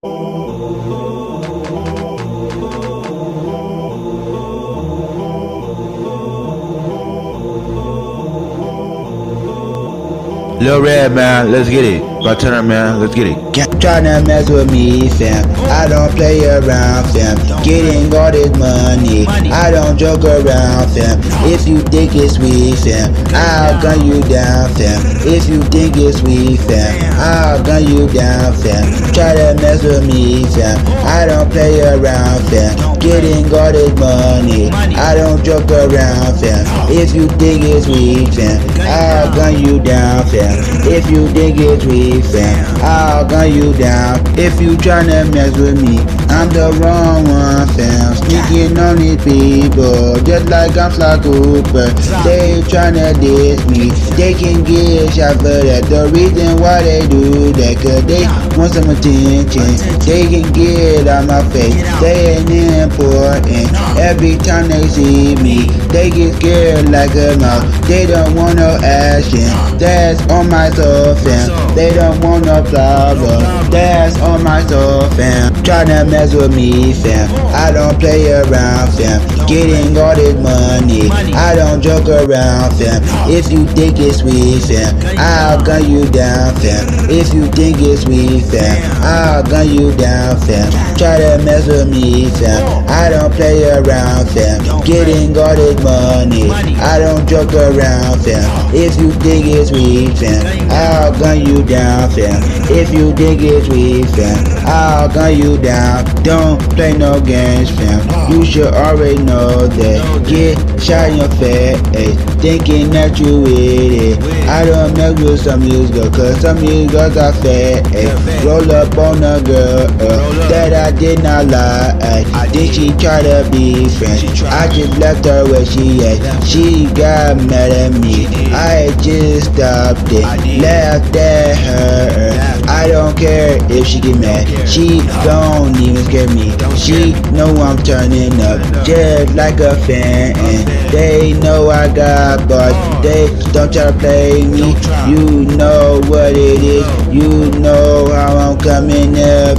Lil Red, man, let's get it. Bartender, man, let's get it. Tryna mess with me, fam. I don't play around, fam. Getting all this money, I don't joke around, fam. If you think it's sweet, fam, I'll gun you down, fam. If you think it's sweet, fam, I'll gun you down, fam. Try to mess with me, fam. I don't play around, fam. Getting all this money, I don't joke around, fam. If you think it's sweet, fam, I'll gun you down, fam. If you think it's sweet, fam, I'll gun you down. If you tryna mess with me, I'm the wrong one, fam. Sneaking on these people, just like I'm Sly Cooper. They tryna diss me, they can get shot for that. The reason why they do that, cause they want some attention. They can get out my face, they ain't important. Every time they see me, they get scared like a mouse. They don't want no action, that's on my soul, fam. They don't want no problem, that's on my soul, fam. Tryna mess with me, fam. I don't play around, fam. Getting all this money, I don't joke around, fam. If you think it's sweet, fam, I'll gun you down, fam. If you think it's sweet, fam, I'll gun you down, fam. Try to mess with me, fam. I don't play around, fam. Getting all this money, I don't joke around, fam. If you think it's sweet, fam, I'll gun you down, fam. If you think it's sweet, fam, I'll gun you down. Don't play no games, fam. You should already know that. Get shot in your face, thinking that you with it. I don't mess with some of these girls, cause some of these girls are fat, roll up on a girl that I did not like. Then she try to be friends, I just left her where she at. She got mad at me, I just stopped it, laughed at her. I don't care if she get mad, she don't even scare me. She know I'm turning up, just like a fan. They know I got bars, they don't try to play me. You know what it is, you know how I'm coming up,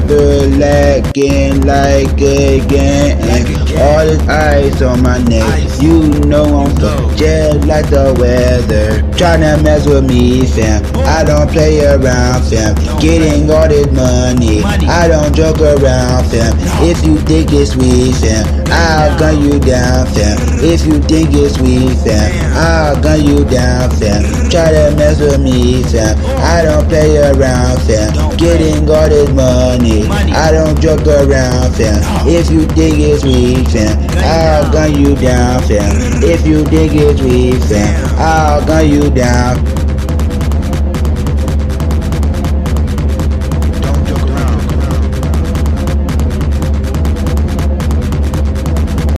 lacking like again. All this ice on my neck, you know I'm fucked, just like the weather. Tryna mess with me, fam. I don't play around, fam. Getting all this money, I don't joke around, fam. If you think it's sweet, fam, I'll gun you down, fam. If you think it's sweet, fam, I'll gun you down, fam. Try to mess with me, fam. I don't play around, fam. Getting all this money, I don't joke around, fam. If you think it's sweet, fam, I'll gun you down, fam. If you think it's sweet, fam, I'll gun you down.